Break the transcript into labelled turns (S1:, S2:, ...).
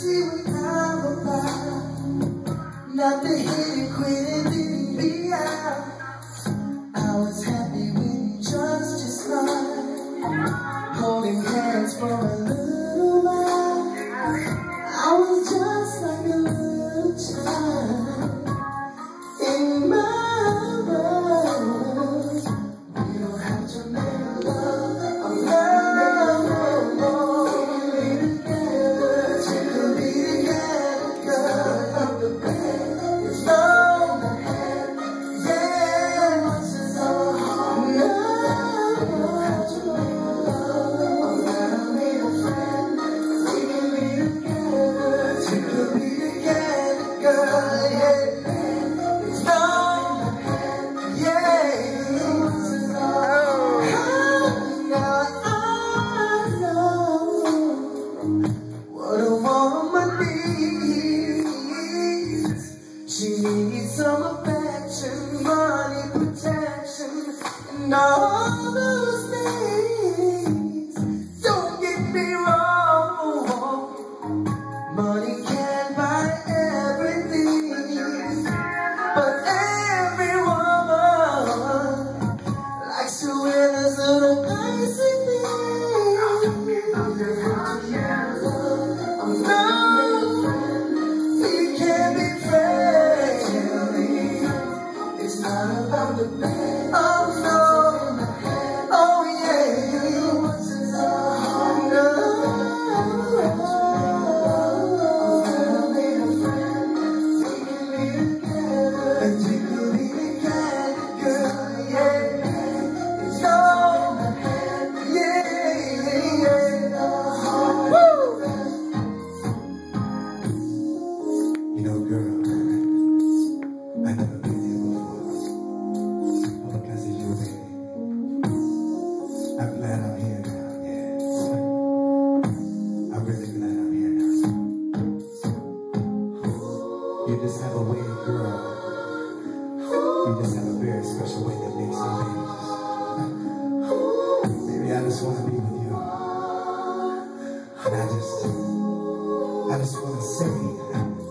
S1: see what I'm about. Not the hit it, quit it, didn't be out. I was happy when you just smiled, holding hands for a little while. I was just like a little child in my world. We don't have to make love, she needs some affection, money, protection, and all those things. Don't get me wrong, money can't buy everything, but every woman likes to wear this little icy thing. You know, girl, I never been here before, all because of you, baby. I'm glad I'm here now, yeah. I'm really glad I'm here now. You just have a way, girl. You just have a very special way that makes me, baby. Baby, I just want to be with you. And I just want to sing.